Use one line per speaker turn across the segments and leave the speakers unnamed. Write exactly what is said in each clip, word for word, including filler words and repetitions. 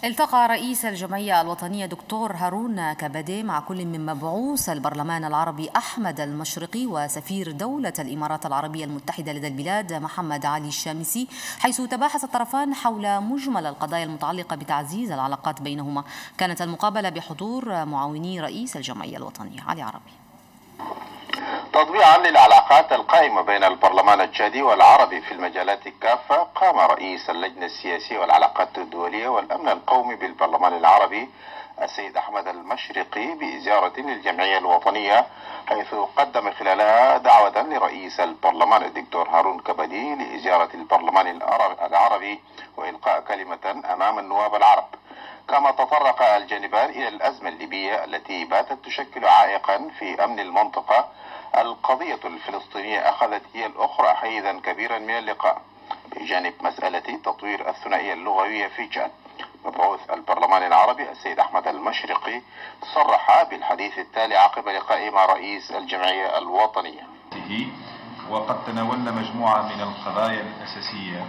التقى رئيس الجمعية الوطنية دكتور هارون كبدي مع كل من مبعوث البرلمان العربي أحمد المشرقي وسفير دولة الإمارات العربية المتحدة لدى البلاد محمد علي الشامسي، حيث تباحث الطرفان حول مجمل القضايا المتعلقة بتعزيز العلاقات بينهما. كانت المقابلة بحضور معاوني رئيس الجمعية الوطنية. علي عربي.
تطبيعا للعلاقات القائمة بين البرلمان التشادي والعربي في المجالات كافة، قام رئيس اللجنة السياسية والعلاقات الدولية والأمن القومي بالبرلمان العربي السيد أحمد المشرقي بزيارة للجمعية الوطنية، حيث قدم خلالها دعوة لرئيس البرلمان الدكتور هارون كبدي لزيارة البرلمان العربي وإلقاء كلمة أمام النواب العرب. كما تطرق الجانبان إلى الأزمة الليبية التي باتت تشكل عائقا في أمن المنطقة. القضية الفلسطينية أخذت هي الأخرى حيزا كبيرا من اللقاء، بجانب مسألة تطوير الثنائية اللغوية في تشاد. مبعوث البرلمان العربي السيد أحمد المشرقي صرح بالحديث التالي عقب لقائه مع رئيس الجمعية الوطنية.
وقد تناولنا مجموعة من القضايا الأساسية،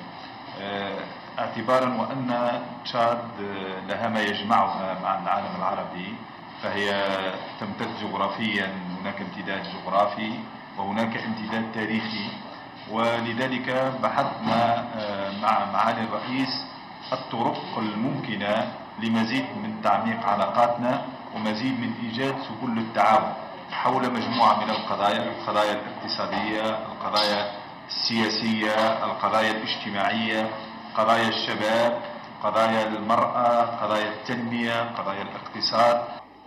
اعتبارا وأن تشاد لها ما يجمعها مع العالم العربي، فهي تمتد جغرافيا، هناك امتداد جغرافي وهناك امتداد تاريخي، ولذلك بحثنا مع معالي الرئيس الطرق الممكنة لمزيد من تعميق علاقاتنا ومزيد من إيجاد سبل للتعاون حول مجموعة من القضايا، القضايا الاقتصادية، القضايا السياسية، القضايا الاجتماعية، قضايا الشباب، قضايا المرأة، قضايا التنمية، قضايا الاقتصاد.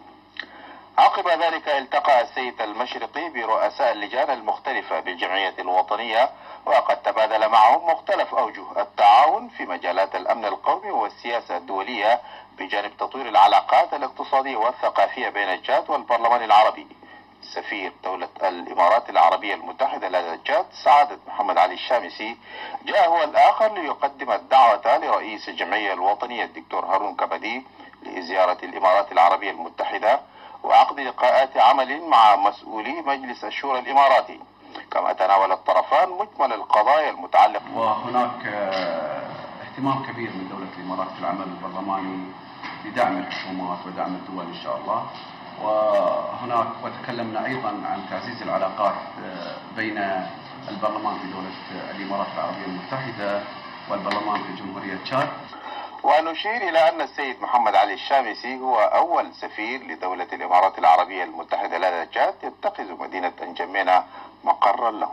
عقب ذلك التقى السيد المشرقي برؤساء اللجان المختلفة بالجمعية الوطنية، وقد تبادل معهم مختلف أوجه التعاون في مجالات الأمن القومي والسياسة الدولية، بجانب تطوير العلاقات الاقتصادية والثقافية بين تشاد والبرلمان العربي. سفير دولة الإمارات العربية المتحدة لدى تشاد سعادة محمد علي الشامسي جاء هو الآخر ليقدم الدعوة لرئيس الجمعية الوطنية الدكتور هارون كبدي لزيارة الإمارات العربية المتحدة وعقد لقاءات عمل مع مسؤولي مجلس الشورى الإماراتي. كما تناول الطرفان مجمل القضايا المتعلقة.
وهناك اهتمام كبير من دولة الإمارات في العمل البرلماني لدعم الحكومات ودعم الدول إن شاء الله. وهناك وتكلمنا أيضا عن تعزيز العلاقات بين البرلمان في دولة الإمارات العربية المتحدة والبرلمان في جمهورية تشاد.
ونشير إلى أن السيد محمد علي الشامسي هو أول سفير لدولة الإمارات العربية المتحدة لدى تشاد يتخذ مدينة نجمينة مقرا له.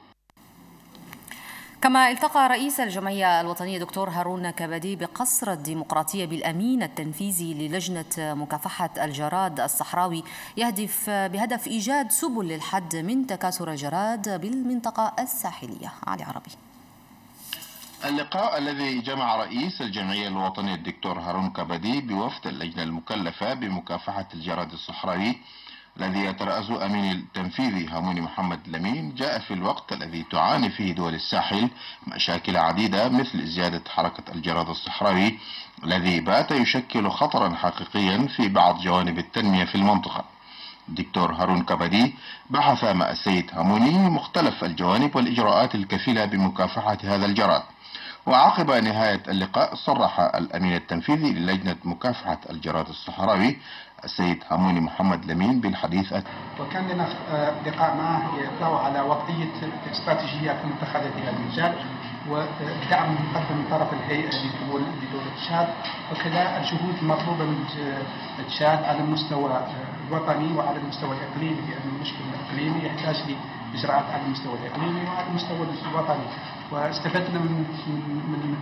كما التقى رئيس الجمعية الوطنية دكتور هارون كبدي بقصر الديمقراطية بالأمين التنفيذي للجنة مكافحة الجراد الصحراوي، يهدف بهدف إيجاد سبل للحد من تكاثر الجراد بالمنطقة الساحلية. علي عربي.
اللقاء الذي جمع رئيس الجمعية الوطنية الدكتور هارون كبدي بوفد اللجنة المكلفة بمكافحة الجراد الصحراوي الذي يترأس أمين التنفيذي هاموني محمد لمين، جاء في الوقت الذي تعاني فيه دول الساحل مشاكل عديدة مثل زيادة حركة الجراد الصحراوي الذي بات يشكل خطرا حقيقيا في بعض جوانب التنمية في المنطقة. الدكتور هارون كبدي بحث مع السيد هاموني مختلف الجوانب والإجراءات الكفيلة بمكافحة هذا الجراد. وعقب نهاية اللقاء صرح الأمين التنفيذي للجنة مكافحة الجراد الصحراوي السيد هاموني محمد لمين بالحديث.
وكان لنا لقاء معه يطلع على وضعية استراتيجيات متخذة في هذا المجال والدعم المقدم من طرف الهيئة لدول لدولة تشاد، وكذا الجهود المطلوبة من تشاد على المستوى الوطني وعلى المستوى الإقليمي، لأن المشكل الإقليمي يحتاج لإجراءات على المستوى الإقليمي وعلى المستوى الوطني. واستفدنا من من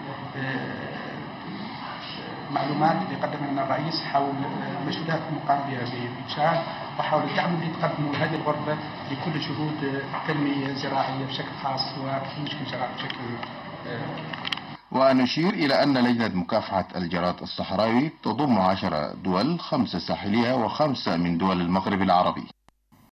معلومات اللي قدمها لنا الرئيس حول المجهودات المقام بها في تشاد وحول الدعم اللي تقدمه هذه الغرفة لكل جهود التنمية الزراعية بشكل خاص والمشكل الزراعي بشكل.
ونشير إلى أن لجنة مكافحة الجراد الصحراوي تضم عشر دول، خمسة ساحلية وخمسة من دول المغرب العربي.